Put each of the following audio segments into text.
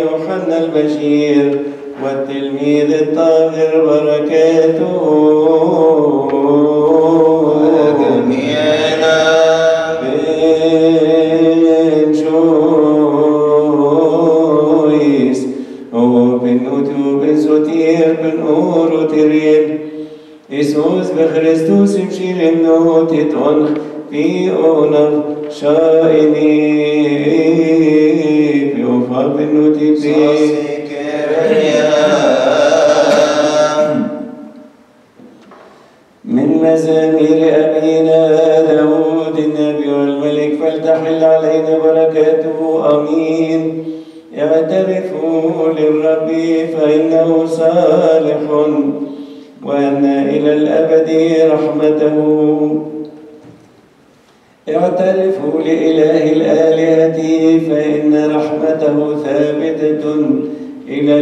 يوحنا البشير والتلميذ الطاهر بركاته جميعنا بن شويس وبنوتو بن سوتير بن أورو ترين إيسوس بخريستوس مشير النوتي تونخ في أونف شائني في أوفا بنوتي بي من مزامير أبينا داود النبي والملك فلتحل علينا بركاته آمين. اعترفوا للرب فإنه صالح وأن إلى الأبد رحمته. اعترفوا لإله الآلهة فإن رحمته ثابتة إلى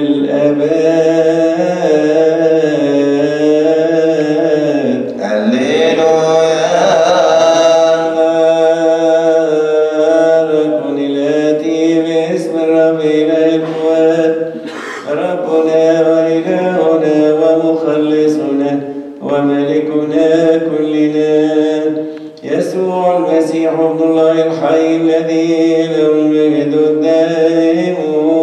الآباد. هللويا. مبارك الآتي باسم الرب إله القوات ربنا وإلهنا ومخلصنا وملكنا كلنا يسوع المسيح ابن الله الحي الذي له المجد الدائم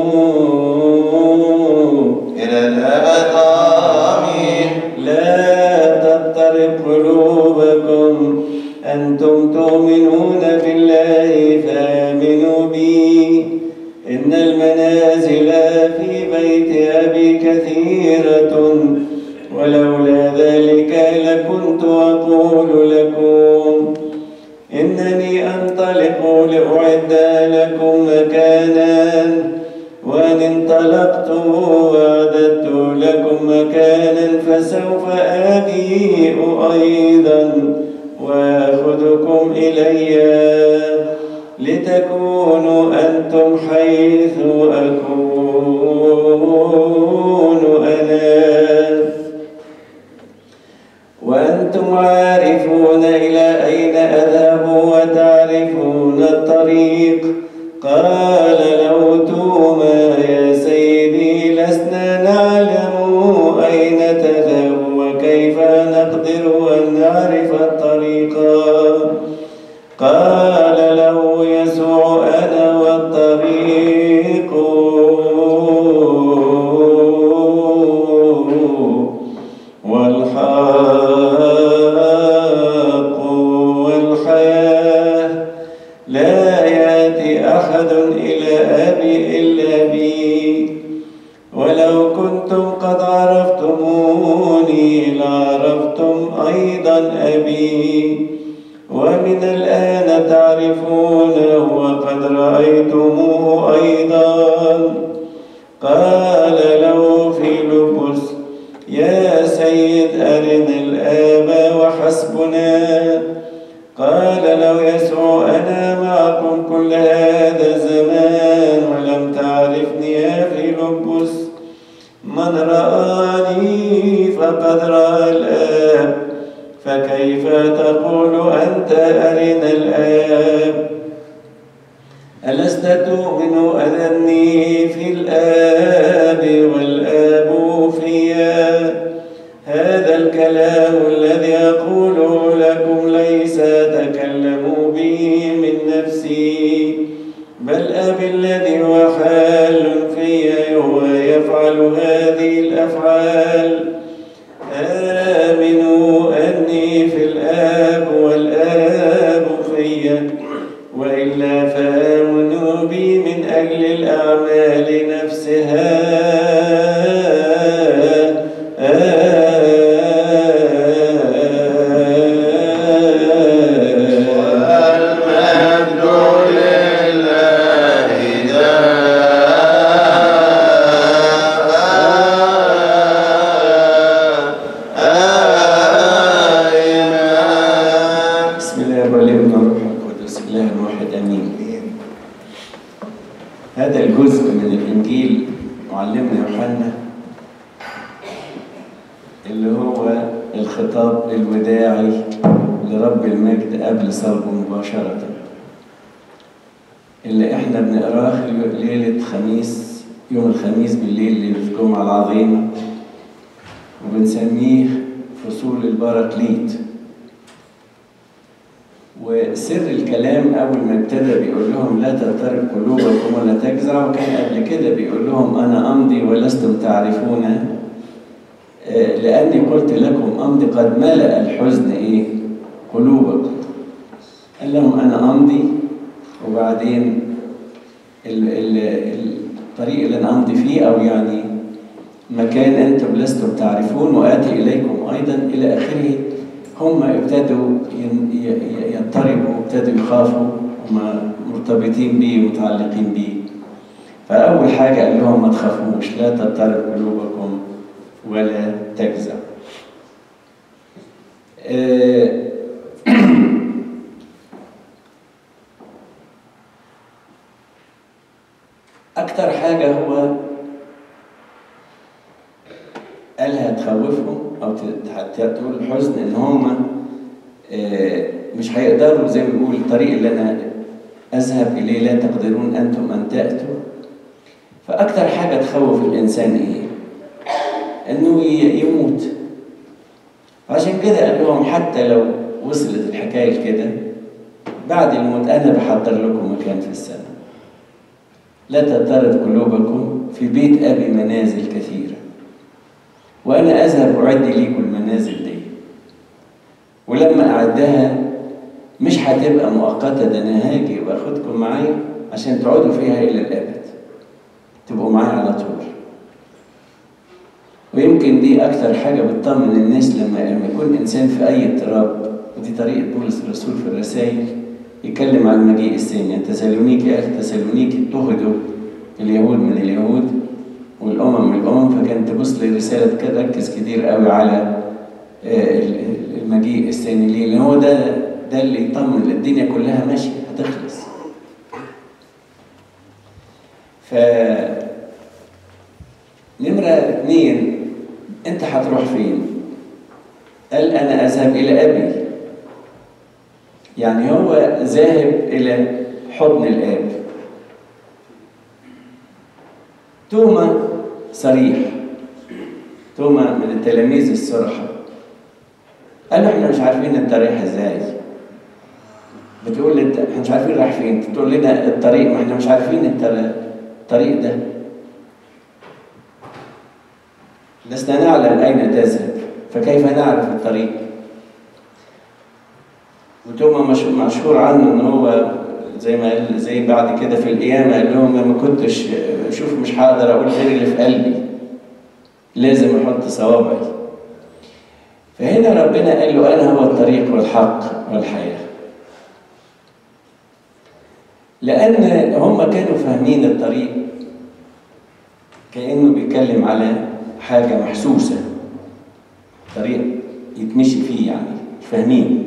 إلى الأبد آمين. لا تضطرب قلوبكم أنتم تؤمنون بالله فآمنوا بي. إن المنازل في بيت أبي كثيرة ولولا ذلك لكنت أقول لكم إنني أنطلق لأعد لكم مكانا وإن انطلقت وأعددت لكم مكانا فسوف آجيء أيضا وآخذكم إلي لتكونوا أنتم حيث أكون أنا وأنتم عارفون إلى أين أذهب وتعرفون الطريق. قال له توما يا سيدي لسنا نعلم أين تذهب وكيف نقدر أن نعرف الطريق. قال له يسوع أنا والطريق والحق والحياة لا يأتي أحد إلى أبي إلا بي. ولو كنتم قد عرفتموني لعرفتم أيضا أبي ومن الآن تعرفونه وقد رأيتموه أيضا. قال له فيلبس يا سيد أرنا الآب وحسبنا. قال له يسوع أنا معكم كل هذا الزمان ولم تعرفني يا فيلبس؟ من رآني فقد رأى الآب فكيف تقول أنت أرنا الآب؟ ألست تؤمن أنني في الآب والآب فيا؟ هذا الكلام الذي أقوله لكم ليس أتكلم به من نفسي بل أبي الذي هو حال فيا هو يفعل هذه الأفعال. آمنوا أني في الآب والآب فيا وإلا فآمنوا بي من أجل الأعمال نفسها. هذا الجزء من الإنجيل معلمنا يوحنا اللي هو الخطاب الوداعي لرب المجد قبل صلبه مباشرة، اللي احنا بنقراه ليلة خميس يوم الخميس بالليل للجمعة العظيمة، وبنسميه فصول البراكليت. وسر الكلام أول ما ابتدى بيقول لهم لا تضطرب قلوبكم ولا تجزع، وكان قبل كده بيقول لهم أنا أمضي ولستم تعرفون لأني قلت لكم أمضي قد ملأ الحزن إيه؟ قلوبكم. قال لهم أنا أمضي، وبعدين الطريق اللي أنا أمضي فيه، أو يعني مكان أنتم لستم تعرفون، وآتي إليكم أيضا إلى آخره. هم ابتدوا يضطربوا وابتدوا يخافوا، هم مرتبطين بيه ومتعلقين بيه. فأول حاجة قال لهم ما تخافوش، لا تضطرب قلوبكم ولا تجزع. أكتر حاجة هو قالها تخوفهم أو تقول الحزن إن هم مش هيقدروا، زي ما بيقول الطريق اللي أنا أذهب إليه لا تقدرون أنتم أن تأتوا. فأكتر حاجة تخوف الإنسان إيه؟ إنه يموت. عشان كده قال لهم حتى لو وصلت الحكاية كده، بعد الموت أنا بحضر لكم مكان في السماء. لا تضطرب قلوبكم، في بيت أبي منازل كثيرة، وأنا أذهب أعد ليكم المنازل دي. ولما أعدها مش هتبقى مؤقتة، ده أنا هاجي وأخدكم معايا عشان تقعدوا فيها إلى الأبد، تبقوا معايا على طول. ويمكن دي أكتر حاجة بتطمن الناس لما يكون إنسان في أي اضطراب. ودي طريقة بولس الرسول في الرسائل، يتكلم عن المجيء الثاني. تسالونيكي يا أخي تسالونيكي اضطهدوا اليهود من اليهود والأمم من الأمم، فكانت تبص للرسالة كده ركز كتير قوي على المجيء الثاني. ليه؟ لأن هو ده اللي يطمن الدنيا كلها ماشية هتخلص. نمرة 2، أنت هتروح فين؟ قال أنا أذهب إلى أبي. يعني هو ذاهب إلى حضن الآب. توما صريح، توما من التلاميذ الصرحة، قال له احنا مش عارفين انت رايح ازاي. بتقول لي احنا مش عارفين رايح فين، تقول لنا الطريق، ما احنا مش عارفين انت الطريق ده. لسنا نعلم اين تذهب، فكيف نعرف الطريق؟ وتوما مشهور عنه ان هو زي ما قال، زي بعد كده في القيامه قال لهم ما كنتش شوف مش هقدر اقول غير اللي في قلبي، لازم احط صوابعي. فهنا ربنا قال له انا هو الطريق والحق والحياه. لان هم كانوا فاهمين الطريق كانه بيتكلم على حاجه محسوسه، طريق يتمشي فيه، يعني فاهمين.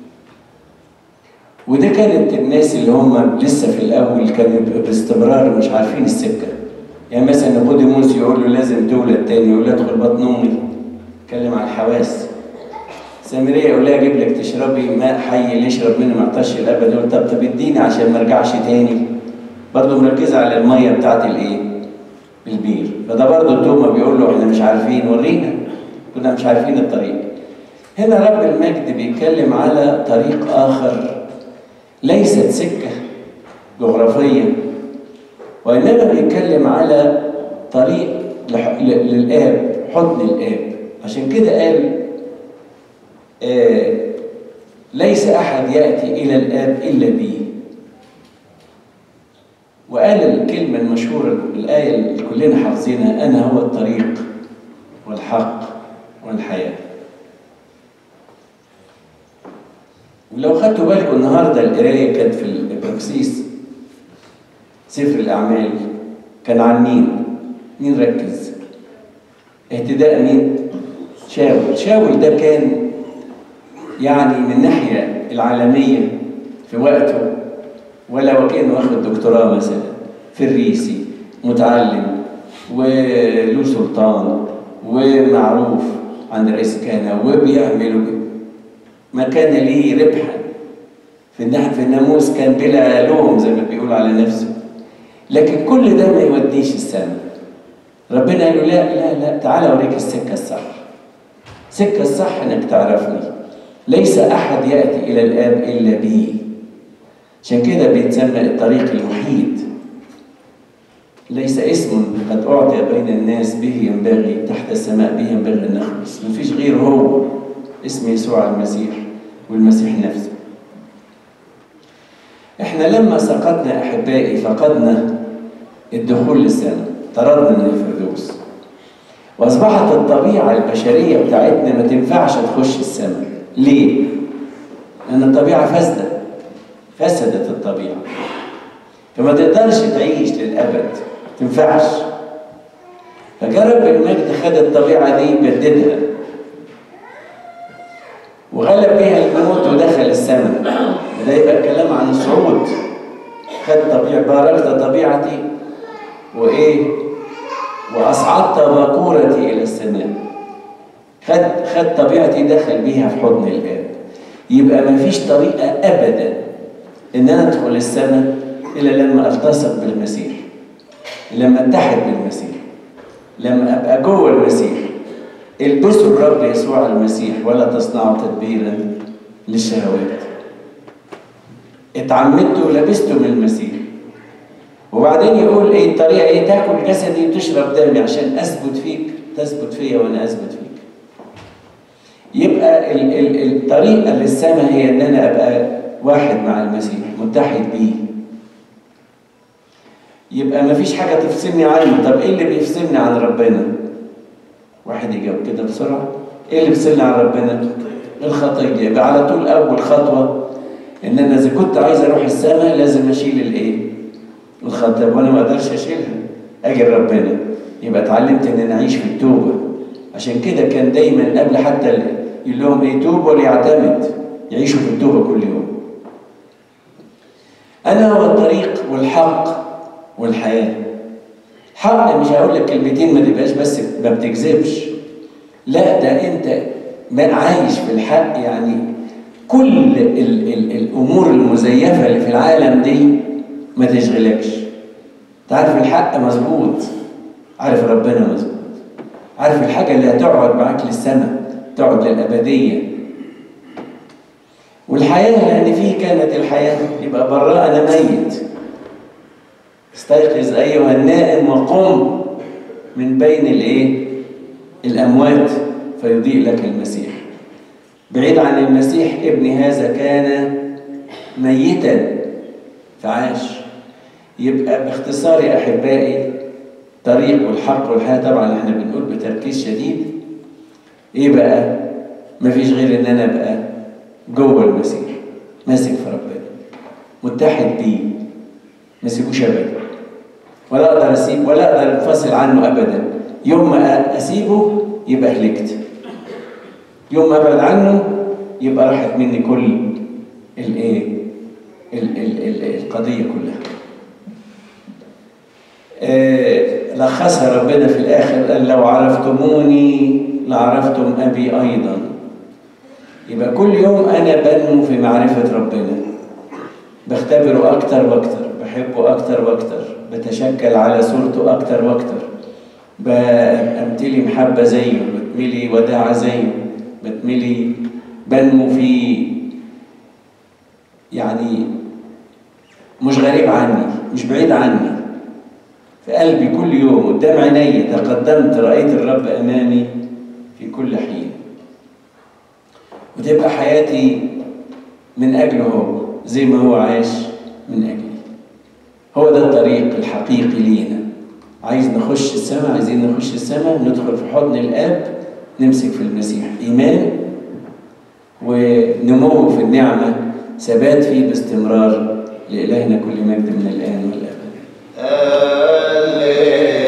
وده كانت الناس اللي هم لسه في الأول كانوا باستمرار مش عارفين السكة. يعني مثلا نيقوديموس يقول له لازم تولد تاني، يقول له ادخل بطن أمي، يتكلم عن الحواس. سامرية يقول لها أجيب لك تشربي ماء حي اللي يشرب منه ما يعطش الأبد، يقول طب اديني عشان ما ارجعش تاني. برضه مركزة على المية بتاعت الإيه؟ البير. فده برضه توما بيقول له احنا مش عارفين، ورينا، كنا مش عارفين الطريق. هنا رب المجد بيتكلم على طريق آخر، ليست سكة جغرافية، وإنما بيتكلم على طريق للآب، حضن الآب. عشان كده قال ليس أحد يأتي إلى الآب إلا بي. وقال الكلمة المشهورة، الآية اللي كلنا حافظينها، أنا هو الطريق والحق والحياة. ولو خدتوا بالكم النهارده القرايه كانت في الابراكسيس سفر الاعمال، كان عن مين؟ مين ركز؟ اهتداء مين؟ شاول ده كان يعني من الناحيه العالميه في وقته، ولا كان واخد دكتوراه مثلا، فريسي متعلم وله سلطان ومعروف عند رئيس كهنه وبيعملوا ما كان ليه ربحا في الناموس، كان بلا لوم زي ما بيقول على نفسه. لكن كل ده ما يوديش السماء. ربنا قال له لا لا لا، تعالى أوريك السكة الصح. السكة الصح إنك تعرفني، ليس أحد يأتي إلى الآب إلا بي. عشان كده بيتسمى الطريق الوحيد. ليس اسم قد أعطي بين الناس به ينبغي تحت السماء به ينبغي أن نخلص، مفيش غير هو، اسم يسوع المسيح، والمسيح نفسه. احنا لما سقطنا أحبائي فقدنا الدخول للسماء، طردنا من الفردوس، وأصبحت الطبيعة البشرية بتاعتنا ما تنفعش تخش السماء. ليه؟ لأن الطبيعة فاسدة، فسدت الطبيعة، فما تقدرش تعيش للأبد، ما تنفعش. فجاء رب المجد خد الطبيعة دي بددها وغلب بها الموت ودخل السماء. وده يبقى كلام عن الصعود. خد طبيعة، باركت طبيعتي وإيه؟ وأصعدت باكورتي إلى السماء. خد طبيعتي دخل بيها في حضن الآب. يبقى ما فيش طريقة أبدا إن أنا أدخل السماء إلا لما ألتصق بالمسيح، لما أتحد بالمسيح، لما أبقى جوه المسيح. البسوا الرب يسوع المسيح ولا تصنعوا تدبيرا للشهوات. اتعمدتوا ولبستوا من المسيح. وبعدين يقول ايه الطريقه؟ ايه؟ تاكل جسدي وتشرب دمي عشان اثبت فيك، تثبت فيا وانا اثبت فيك. يبقى الطريقه للسماء هي ان انا ابقى واحد مع المسيح، متحد بيه. يبقى مفيش حاجه تفصلني عنه. طب ايه اللي بيفصلني عن ربنا؟ واحد يجاوب كده بسرعه. ايه اللي بيفصلني عن ربنا؟ الخطيه. يبقى على طول اول خطوه ان انا اذا كنت عايز اروح السماء لازم اشيل الايه؟ الخطيه. وانا ما اقدرش اشيلها، اجي ربنا. يبقى اتعلمت ان انا اعيش في التوبه. عشان كده كان دايما قبل حتى يقول لهم ايه؟ توبوا ليعتمد، يعيشوا في التوبه كل يوم. انا هو الطريق والحق والحياه. حق مش هقول لك كلمتين ما تبقاش بس ما بتكذبش، لا، ده انت عايش في الحق. يعني كل الامور المزيفه اللي في العالم دي ما تشغلكش. تعرف الحق مظبوط، عارف ربنا مظبوط، عارف الحاجه اللي هتقعد معاك للسنه، تقعد للابديه. والحياه لان فيه كانت الحياه، يبقى برا انا ميت. استيقظ ايها النائم وقم من بين الايه؟ الاموات فيضيء لك المسيح. بعيد عن المسيح ابن هذا كان ميتا فعاش. يبقى باختصار يا احبائي طريق والحق والحياه، طبعا احنا بنقول بتركيز شديد. ايه بقى؟ مفيش غير ان انا ابقى جوه المسيح، ماسك في ربنا، متحد بيه، ما اسيبوش ابدا، ولا اقدر اسيب ولا اقدر انفصل عنه ابدا. يوم ما اسيبه يبقى هلكت، يوم ما ابعد عنه يبقى راحت مني كل الايه؟ القضيه كلها. لخصها ربنا في الاخر قال لو عرفتموني لعرفتم ابي ايضا. يبقى كل يوم انا بنمو في معرفه ربنا، بختبره اكتر واكتر، بحبه اكتر واكتر، بتشكل على صورته اكتر واكتر، بامتلي محبه زيه، بتملي وداعه زيه، بتملي بنمو في، يعني مش غريب عني، مش بعيد عني، في قلبي كل يوم، قدام عيني تقدمت رأيت الرب أمامي في كل حين. وتبقى حياتي من أجله هو، زي ما هو عايش من أجلي. هو ده الطريق الحقيقي لينا. عايز نخش السماء، عايزين نخش السماء، ندخل في حضن الآب، نمسك في المسيح إيمان ونمو في النعمة، ثبات فيه باستمرار. لإلهنا كل مجد من الآن والأبد.